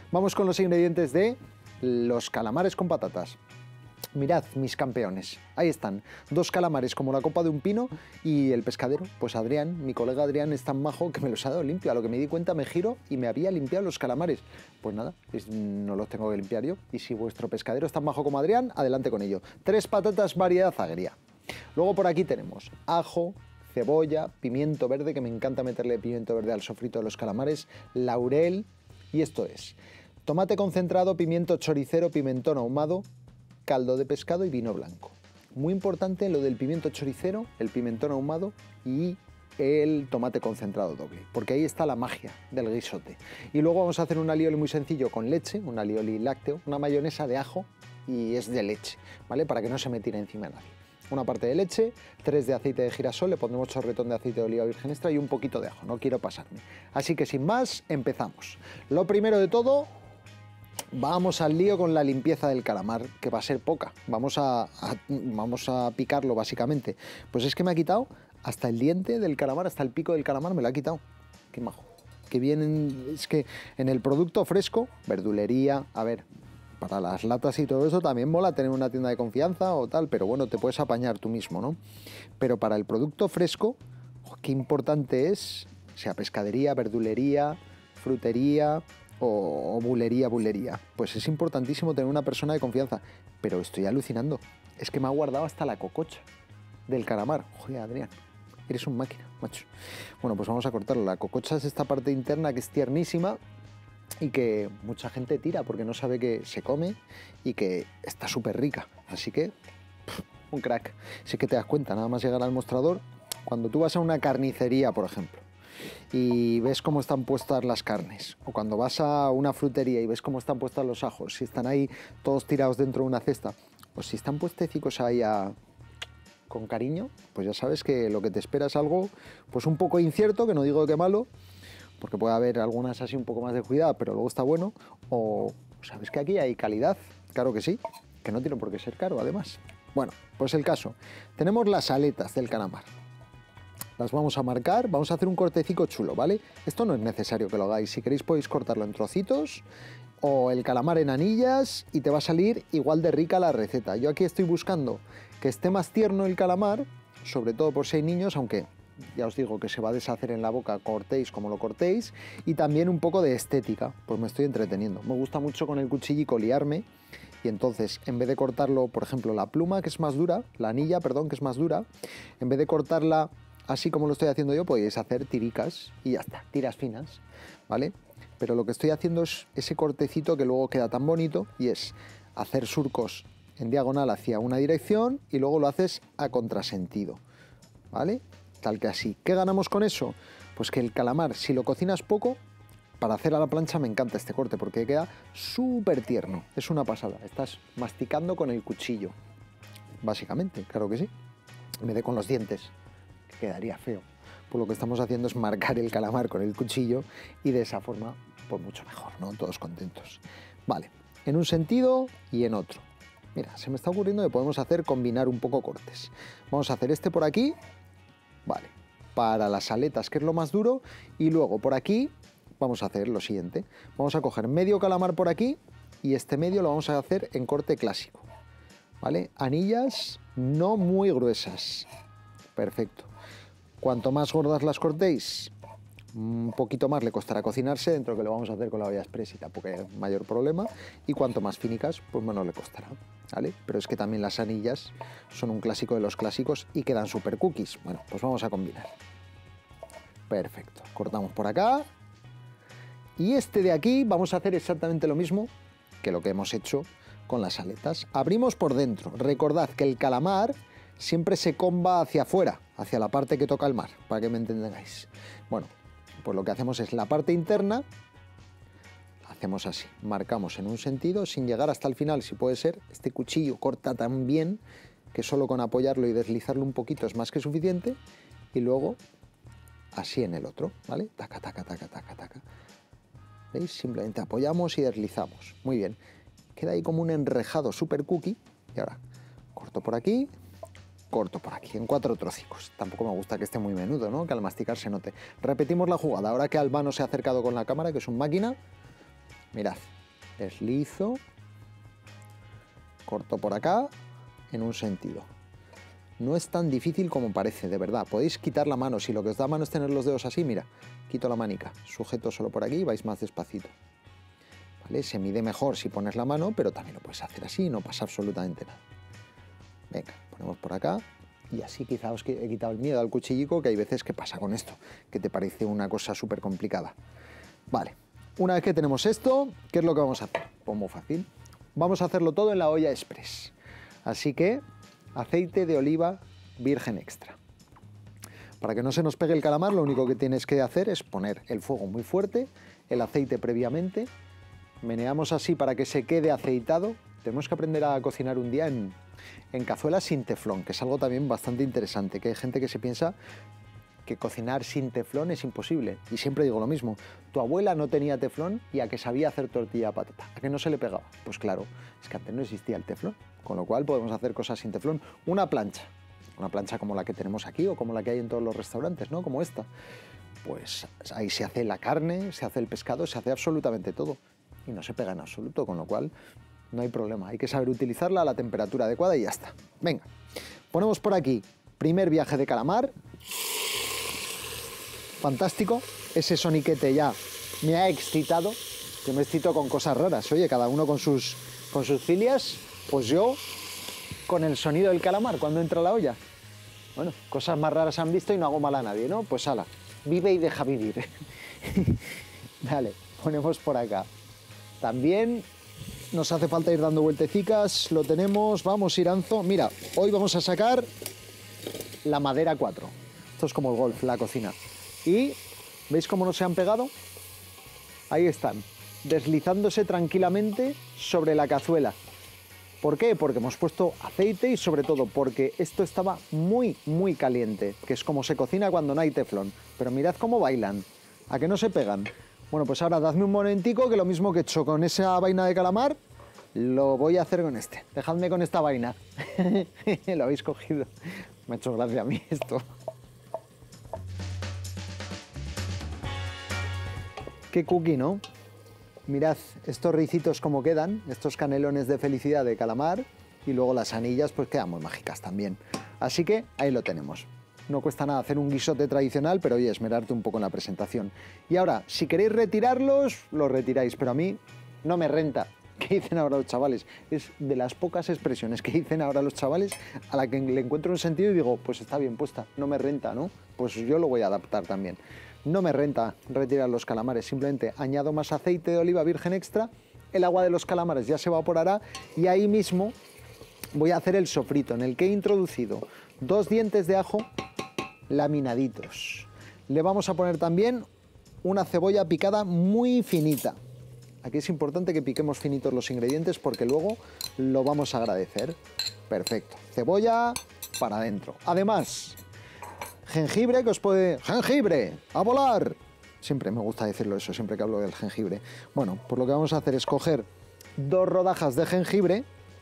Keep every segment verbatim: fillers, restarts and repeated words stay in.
Vamos con los ingredientes de los calamares con patatas. Mirad, mis campeones, ahí están, dos calamares como la copa de un pino y el pescadero, pues Adrián, mi colega Adrián es tan majo que me los ha dado limpio. A lo que me di cuenta me giro y me había limpiado los calamares. Pues nada, es, no los tengo que limpiar yo. Y si vuestro pescadero es tan majo como Adrián, adelante con ello. Tres patatas variedad agria. Luego por aquí tenemos ajo, cebolla, pimiento verde, que me encanta meterle pimiento verde al sofrito de los calamares, laurel y esto es tomate concentrado, pimiento choricero, pimentón ahumado, caldo de pescado y vino blanco. Muy importante lo del pimiento choricero, el pimentón ahumado y el tomate concentrado doble, porque ahí está la magia del guisote. Y luego vamos a hacer un alioli muy sencillo con leche, un alioli lácteo, una mayonesa de ajo y es de leche, ¿vale? Para que no se me tire encima nadie. Una parte de leche, tres de aceite de girasol, le pondremos chorretón de aceite de oliva virgen extra y un poquito de ajo, no quiero pasarme. Así que sin más, empezamos. Lo primero de todo, vamos al lío con la limpieza del calamar, que va a ser poca. Vamos a, a, vamos a picarlo básicamente. Pues es que me ha quitado hasta el diente del calamar, hasta el pico del calamar me lo ha quitado. Qué majo. Que vienen, es que en el producto fresco, verdulería, a ver, para las latas y todo eso también mola tener una tienda de confianza o tal, pero bueno, te puedes apañar tú mismo, ¿no? Pero para el producto fresco, qué importante es, sea pescadería, verdulería, frutería o, o bulería, bulería. Pues es importantísimo tener una persona de confianza. Pero estoy alucinando, es que me ha guardado hasta la cococha del calamar. Joder, Adrián, eres un máquina, macho. Bueno, pues vamos a cortarlo. La cococha es esta parte interna que es tiernísima y que mucha gente tira porque no sabe que se come y que está súper rica. Así que, pff, un crack. Si es que te das cuenta, nada más llegar al mostrador, cuando tú vas a una carnicería, por ejemplo, y ves cómo están puestas las carnes, o cuando vas a una frutería y ves cómo están puestas los ajos, si están ahí todos tirados dentro de una cesta, pues si están puestecicos ahí a... con cariño, pues ya sabes que lo que te espera es algo pues un poco incierto, que no digo que malo, porque puede haber algunas así un poco más de cuidado, pero luego está bueno. O sabes que aquí hay calidad, claro que sí, que no tiene por qué ser caro además. Bueno, pues el caso, tenemos las aletas del calamar, las vamos a marcar, vamos a hacer un cortecico chulo, ¿vale? Esto no es necesario que lo hagáis, si queréis podéis cortarlo en trocitos o el calamar en anillas y te va a salir igual de rica la receta. Yo aquí estoy buscando que esté más tierno el calamar, sobre todo por si hay niños, aunque ya os digo que se va a deshacer en la boca, cortéis como lo cortéis, y también un poco de estética, pues me estoy entreteniendo. Me gusta mucho con el cuchillico liarme, y entonces en vez de cortarlo, por ejemplo, la pluma que es más dura, la anilla, perdón, que es más dura, en vez de cortarla así como lo estoy haciendo yo, podéis hacer tiricas y ya está, tiras finas, ¿vale? Pero lo que estoy haciendo es ese cortecito que luego queda tan bonito y es hacer surcos en diagonal hacia una dirección y luego lo haces a contrasentido, ¿vale? Tal que así. ¿Qué ganamos con eso? Pues que el calamar, si lo cocinas poco, para hacer a la plancha me encanta este corte porque queda súper tierno. Es una pasada. Estás masticando con el cuchillo, básicamente, claro que sí. En vez de con los dientes, que quedaría feo. Pues lo que estamos haciendo es marcar el calamar con el cuchillo y de esa forma, pues mucho mejor, ¿no? Todos contentos. Vale, en un sentido y en otro. Mira, se me está ocurriendo que podemos hacer combinar un poco cortes. Vamos a hacer este por aquí. Vale, para las aletas, que es lo más duro, y luego por aquí vamos a hacer lo siguiente. Vamos a coger medio calamar por aquí y este medio lo vamos a hacer en corte clásico, ¿vale? Anillas no muy gruesas. Perfecto. Cuanto más gordas las cortéis, un poquito más le costará cocinarse, dentro que lo vamos a hacer con la olla express y tampoco hay mayor problema, y cuanto más finicas, pues menos le costará, ¿vale? Pero es que también las anillas son un clásico de los clásicos y quedan super cookies. Bueno, pues vamos a combinar. Perfecto, cortamos por acá, y este de aquí vamos a hacer exactamente lo mismo que lo que hemos hecho con las aletas. Abrimos por dentro, recordad que el calamar siempre se comba hacia afuera, hacia la parte que toca el mar, para que me entendáis. Bueno, pues lo que hacemos es la parte interna, hacemos así, marcamos en un sentido sin llegar hasta el final, si puede ser. Este cuchillo corta tan bien que solo con apoyarlo y deslizarlo un poquito es más que suficiente, y luego así en el otro, ¿vale? Taca, taca, taca, taca, taca. ¿Veis? Simplemente apoyamos y deslizamos. Muy bien. Queda ahí como un enrejado super cookie, y ahora corto por aquí, corto por aquí, en cuatro trocicos. Tampoco me gusta que esté muy menudo, ¿no? Que al masticar se note. Repetimos la jugada. Ahora que Albano se ha acercado con la cámara, que es un máquina, mirad, deslizo, corto por acá, en un sentido. No es tan difícil como parece, de verdad. Podéis quitar la mano, si lo que os da mano es tener los dedos así, mira, quito la manica, sujeto solo por aquí y vais más despacito. ¿Vale? Se mide mejor si pones la mano, pero también lo puedes hacer así, no pasa absolutamente nada. Venga, ponemos por acá y así quizá os he quitado el miedo al cuchillico, que hay veces que pasa con esto, que te parece una cosa súper complicada. Vale, una vez que tenemos esto, ¿qué es lo que vamos a hacer? Pues muy fácil. Vamos a hacerlo todo en la olla express. Así que aceite de oliva virgen extra. Para que no se nos pegue el calamar, lo único que tienes que hacer es poner el fuego muy fuerte, el aceite previamente, meneamos así para que se quede aceitado. Tenemos que aprender a cocinar un día en, en cazuelas sin teflón, que es algo también bastante interesante, que hay gente que se piensa que cocinar sin teflón es imposible. Y siempre digo lo mismo, tu abuela no tenía teflón y a que sabía hacer tortilla de patata, ¿a que no se le pegaba? Pues claro, es que antes no existía el teflón, con lo cual podemos hacer cosas sin teflón. Una plancha, una plancha como la que tenemos aquí o como la que hay en todos los restaurantes, ¿no? Como esta. Pues ahí se hace la carne, se hace el pescado, se hace absolutamente todo y no se pega en absoluto, con lo cual no hay problema. Hay que saber utilizarla a la temperatura adecuada y ya está. Venga, ponemos por aquí primer viaje de calamar. Fantástico, ese soniquete ya me ha excitado, yo me excito con cosas raras, oye, cada uno con sus, con sus filias, pues yo con el sonido del calamar cuando entra a la olla. Bueno, cosas más raras han visto y no hago mal a nadie, ¿no? Pues ala, vive y deja vivir. Vale, ponemos por acá. También nos hace falta ir dando vueltecicas, lo tenemos, vamos Iranzo. Mira, hoy vamos a sacar la madera cuatro, esto es como el golf, la cocina. Y, ¿veis cómo no se han pegado? Ahí están, deslizándose tranquilamente sobre la cazuela. ¿Por qué? Porque hemos puesto aceite y sobre todo porque esto estaba muy, muy caliente, que es como se cocina cuando no hay teflón. Pero mirad cómo bailan, ¿a que no se pegan? Bueno, pues ahora dadme un momentico, que lo mismo que he hecho con esa vaina de calamar, lo voy a hacer con este. Dejadme con esta vaina. Lo habéis cogido. Me ha hecho gracia a mí esto. Qué cookie, ¿no? Mirad estos ricitos como quedan, estos canelones de felicidad de calamar, y luego las anillas pues quedan muy mágicas también. Así que ahí lo tenemos. No cuesta nada hacer un guisote tradicional, pero oye, esmerarte un poco en la presentación. Y ahora, si queréis retirarlos, los retiráis, pero a mí no me renta. ¿Qué dicen ahora los chavales? Es de las pocas expresiones que dicen ahora los chavales a la que le encuentro un sentido y digo, pues está bien puesta, no me renta, ¿no? Pues yo lo voy a adaptar también. No me renta retirar los calamares, simplemente añado más aceite de oliva virgen extra, el agua de los calamares ya se evaporará y ahí mismo voy a hacer el sofrito en el que he introducido dos dientes de ajo laminaditos. Le vamos a poner también una cebolla picada muy finita. Aquí es importante que piquemos finitos los ingredientes porque luego lo vamos a agradecer. Perfecto, cebolla para adentro. Además, jengibre que os puede... ¡Jengibre! ¡A volar! Siempre me gusta decirlo eso, siempre que hablo del jengibre. Bueno, pues lo que vamos a hacer es coger dos rodajas de jengibre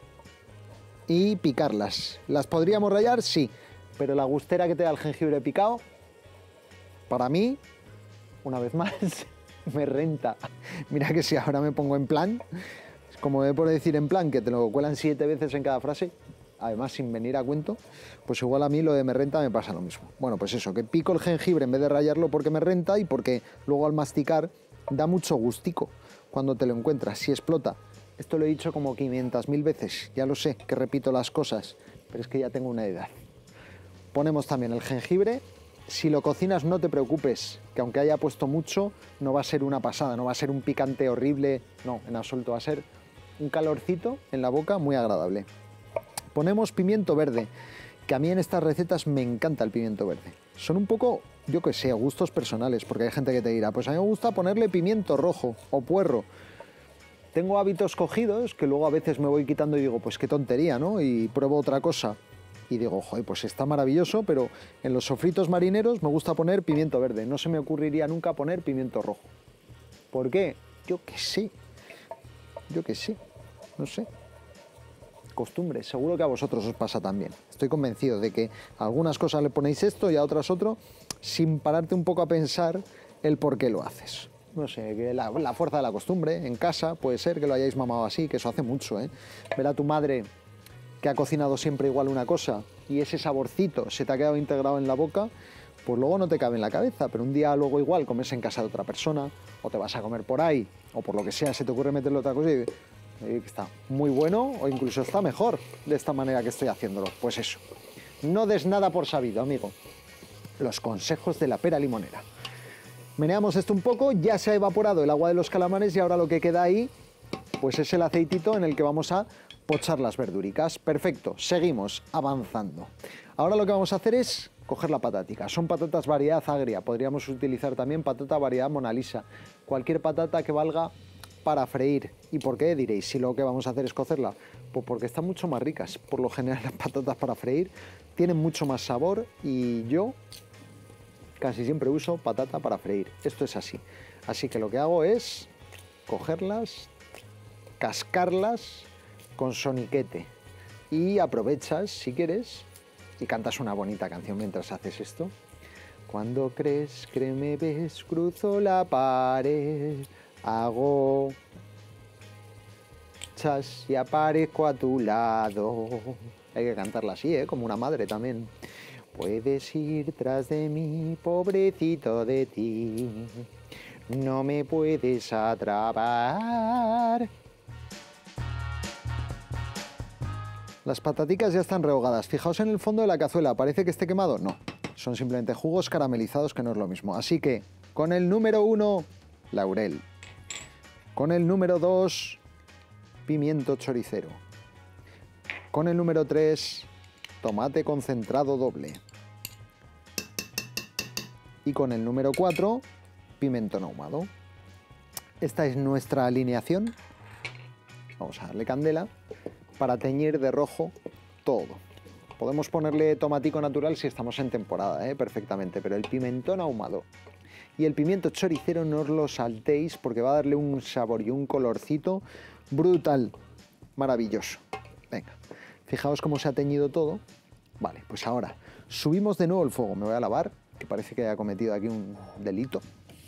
y picarlas. ¿Las podríamos rallar? Sí, pero la gustera que te da el jengibre picado, para mí, una vez más, me renta. Mira que si ahora me pongo en plan, como me puedo decir en plan, que te lo cuelan siete veces en cada frase, además sin venir a cuento, pues igual a mí lo de me renta me pasa lo mismo. Bueno, pues eso, que pico el jengibre en vez de rallarlo porque me renta y porque luego al masticar da mucho gustico cuando te lo encuentras, si explota. Esto lo he dicho como quinientas mil veces, ya lo sé, que repito las cosas, pero es que ya tengo una edad. Ponemos también el jengibre. Si lo cocinas no te preocupes, que aunque haya puesto mucho, no va a ser una pasada, no va a ser un picante horrible, no, en absoluto, va a ser un calorcito en la boca muy agradable. Ponemos pimiento verde, que a mí en estas recetas me encanta el pimiento verde. Son un poco, yo que sé, gustos personales, porque hay gente que te dirá, pues a mí me gusta ponerle pimiento rojo o puerro. Tengo hábitos cogidos que luego a veces me voy quitando y digo, pues qué tontería, ¿no? Y pruebo otra cosa. Y digo, joder, pues está maravilloso, pero en los sofritos marineros me gusta poner pimiento verde. No se me ocurriría nunca poner pimiento rojo. ¿Por qué? Yo que sé. Yo que sé. No sé. Costumbre. Seguro que a vosotros os pasa también. Estoy convencido de que a algunas cosas le ponéis esto y a otras otro, sin pararte un poco a pensar el por qué lo haces. no sé, que la, la fuerza de la costumbre, en casa, puede ser que lo hayáis mamado así, que eso hace mucho, ¿eh? Ver a tu madre que ha cocinado siempre igual una cosa y ese saborcito se te ha quedado integrado en la boca, pues luego no te cabe en la cabeza, pero un día luego igual comes en casa de otra persona, o te vas a comer por ahí, o por lo que sea, se te ocurre meterle otra cosa y que está muy bueno, o incluso está mejor de esta manera que estoy haciéndolo. Pues eso, no des nada por sabido, amigo. Los consejos de la pera limonera. Meneamos esto un poco, ya se ha evaporado el agua de los calamares y ahora lo que queda ahí, pues es el aceitito en el que vamos a pochar las verduricas. Perfecto, seguimos avanzando. Ahora lo que vamos a hacer es coger la patatica. Son patatas variedad agria, podríamos utilizar también patata variedad Mona Lisa. Cualquier patata que valga para freír. ¿Y por qué? Diréis, si lo que vamos a hacer es cocerla. Pues porque están mucho más ricas. Por lo general las patatas para freír tienen mucho más sabor y yo casi siempre uso patata para freír. Esto es así. Así que lo que hago es cogerlas, cascarlas con soniquete y aprovechas, si quieres, y cantas una bonita canción mientras haces esto. Cuando crees que me ves, cruzo la pared, hago chas y aparezco a tu lado. Hay que cantarla así, ¿eh? Como una madre también. Puedes ir tras de mí, pobrecito de ti, no me puedes atrapar. Las pataticas ya están rehogadas. Fijaos en el fondo de la cazuela, ¿parece que esté quemado? No, son simplemente jugos caramelizados, que no es lo mismo. Así que, con el número uno, laurel. Con el número dos, pimiento choricero. Con el número tres, tomate concentrado doble. Y con el número cuatro, pimentón ahumado. Esta es nuestra alineación. Vamos a darle candela para teñir de rojo todo. Podemos ponerle tomatico natural si estamos en temporada, ¿eh? Perfectamente, pero el pimentón ahumado y el pimiento choricero no os lo saltéis porque va a darle un sabor y un colorcito brutal, maravilloso. Venga, fijaos cómo se ha teñido todo. Vale, pues ahora subimos de nuevo el fuego. Me voy a lavar, que parece que haya cometido aquí un delito.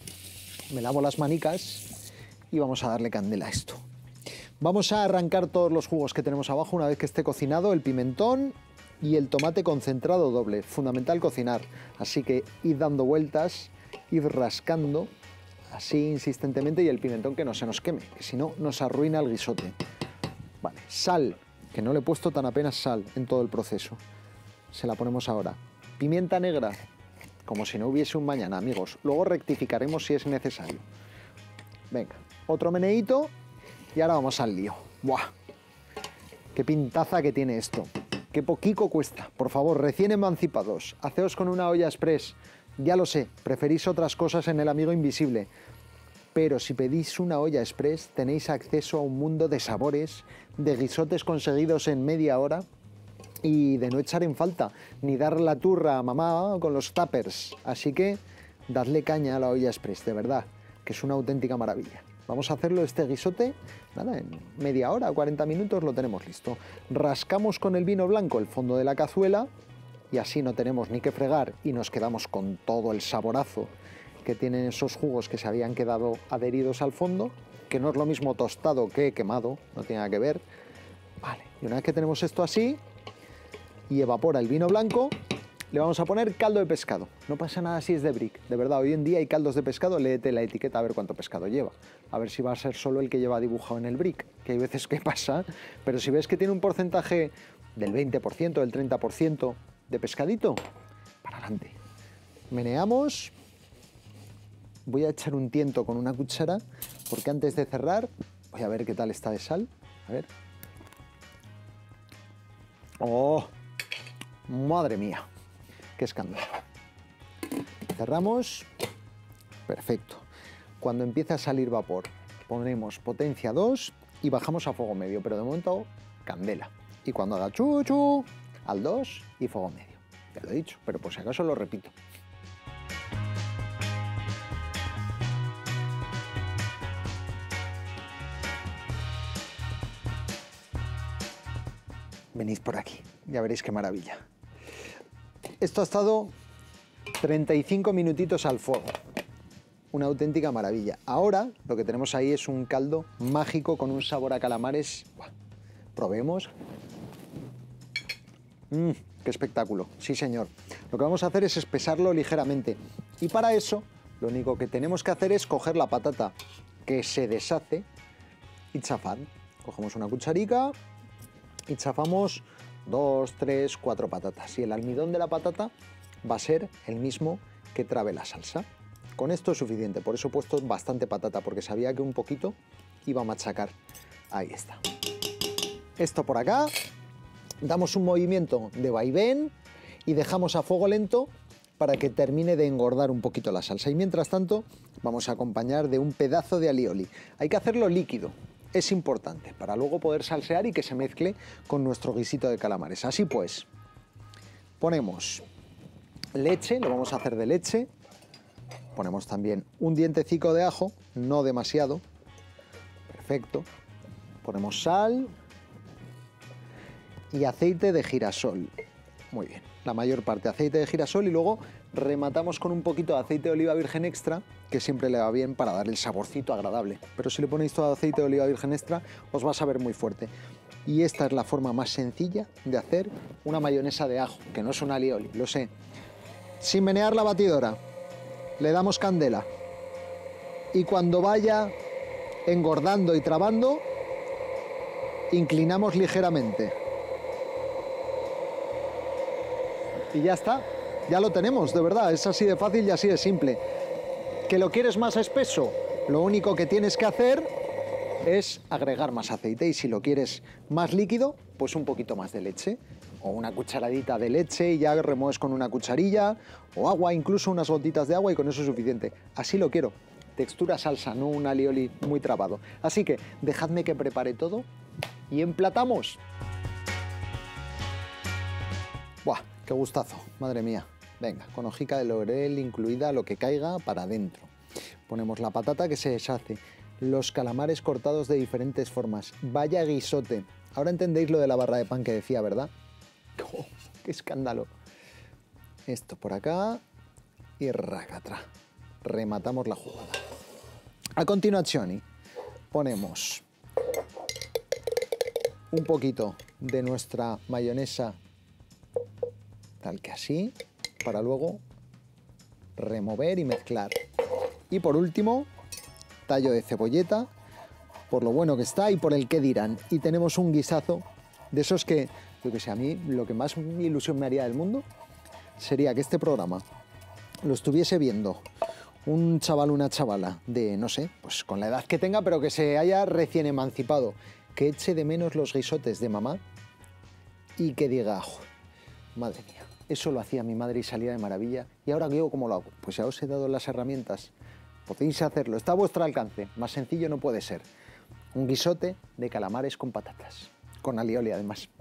Me lavo las manicas y vamos a darle candela a esto. Vamos a arrancar todos los jugos que tenemos abajo una vez que esté cocinado el pimentón y el tomate concentrado doble. Fundamental cocinar, así que id dando vueltas, id rascando así insistentemente y el pimentón que no se nos queme, que si no nos arruina el guisote. Vale, sal, que no le he puesto tan apenas sal en todo el proceso. Se la ponemos ahora. Pimienta negra, como si no hubiese un mañana, amigos. Luego rectificaremos si es necesario. Venga, otro meneíto. Y ahora vamos al lío. ¡Buah! ¡Qué pintaza que tiene esto! ¡Qué poquito cuesta! Por favor, recién emancipados, haceos con una olla express. Ya lo sé, preferís otras cosas en el amigo invisible. Pero si pedís una olla express, tenéis acceso a un mundo de sabores, de guisotes conseguidos en media hora y de no echar en falta, ni dar la turra a mamá con los tuppers. Así que, dadle caña a la olla express, de verdad, que es una auténtica maravilla. Vamos a hacerlo este guisote, nada, en media hora, cuarenta minutos lo tenemos listo. Rascamos con el vino blanco el fondo de la cazuela y así no tenemos ni que fregar y nos quedamos con todo el saborazo que tienen esos jugos que se habían quedado adheridos al fondo, que no es lo mismo tostado que quemado, no tiene nada que ver. Vale, y una vez que tenemos esto así y evapora el vino blanco, le vamos a poner caldo de pescado. No pasa nada si es de brick. De verdad, hoy en día hay caldos de pescado, léete la etiqueta a ver cuánto pescado lleva. A ver si va a ser solo el que lleva dibujado en el brick, que hay veces que pasa. Pero si ves que tiene un porcentaje del veinte por ciento, del treinta por ciento de pescadito, para adelante. Meneamos. Voy a echar un tiento con una cuchara, porque antes de cerrar, voy a ver qué tal está de sal. A ver. ¡Oh! ¡Madre mía! ¡Qué escándalo! Cerramos. Perfecto. Cuando empiece a salir vapor, ponemos potencia dos y bajamos a fuego medio, pero de momento candela. Y cuando haga chuchu, al dos y fuego medio. Ya lo he dicho, pero por si acaso lo repito. Venid por aquí, ya veréis qué maravilla. Esto ha estado treinta y cinco minutitos al fuego. una auténtica maravilla. Ahora lo que tenemos ahí es un caldo mágico con un sabor a calamares. Buah. Probemos. Mmm, qué espectáculo. Sí, señor. Lo que vamos a hacer es espesarlo ligeramente. Y para eso, lo único que tenemos que hacer es coger la patata que se deshace y chafar. Cogemos una cucharica y chafamos dos, tres, cuatro patatas. Y el almidón de la patata va a ser el mismo que trabe la salsa. Con esto es suficiente, por eso he puesto bastante patata, porque sabía que un poquito iba a machacar. Ahí está. Esto por acá, damos un movimiento de vaivén y dejamos a fuego lento para que termine de engordar un poquito la salsa. Y mientras tanto, vamos a acompañar de un pedazo de alioli. Hay que hacerlo líquido, es importante, para luego poder salsear y que se mezcle con nuestro guisito de calamares. Así pues, ponemos leche, lo vamos a hacer de leche. Ponemos también un dientecico de ajo, no demasiado. Perfecto. Ponemos sal y aceite de girasol. Muy bien, la mayor parte aceite de girasol y luego rematamos con un poquito de aceite de oliva virgen extra, que siempre le va bien para dar el saborcito agradable. Pero si le ponéis todo aceite de oliva virgen extra, os va a saber muy fuerte. Y esta es la forma más sencilla de hacer una mayonesa de ajo, que no es un alioli, lo sé. Sin menear la batidora. Le damos candela y cuando vaya engordando y trabando, inclinamos ligeramente. Y ya está, ya lo tenemos, de verdad, es así de fácil y así de simple. ¿Que lo quieres más espeso? Lo único que tienes que hacer es agregar más aceite y si lo quieres más líquido, pues un poquito más de leche. O una cucharadita de leche y ya remueves con una cucharilla, o agua, incluso unas gotitas de agua y con eso es suficiente. Así lo quiero, textura salsa, no un alioli muy trabado. Así que dejadme que prepare todo y emplatamos. ¡Buah! ¡Qué gustazo! Madre mía. Venga, con hojica de laurel incluida, lo que caiga para adentro. Ponemos la patata que se deshace, los calamares cortados de diferentes formas. Vaya guisote. Ahora entendéis lo de la barra de pan que decía, ¿verdad? ¡Oh, qué escándalo! Esto por acá y racatra. Rematamos la jugada. A continuación, ponemos un poquito de nuestra mayonesa, tal que así, para luego remover y mezclar. Y por último, tallo de cebolleta, por lo bueno que está y por el que dirán. Y tenemos un guisazo de esos que, yo que sé, a mí lo que más ilusión me haría del mundo sería que este programa lo estuviese viendo un chaval o una chavala de, no sé, pues con la edad que tenga, pero que se haya recién emancipado, que eche de menos los guisotes de mamá y que diga, oh, madre mía, eso lo hacía mi madre y salía de maravilla, y ahora yo cómo lo hago. Pues ya os he dado las herramientas, podéis hacerlo, está a vuestro alcance, más sencillo no puede ser. Un guisote de calamares con patatas, con alioli además.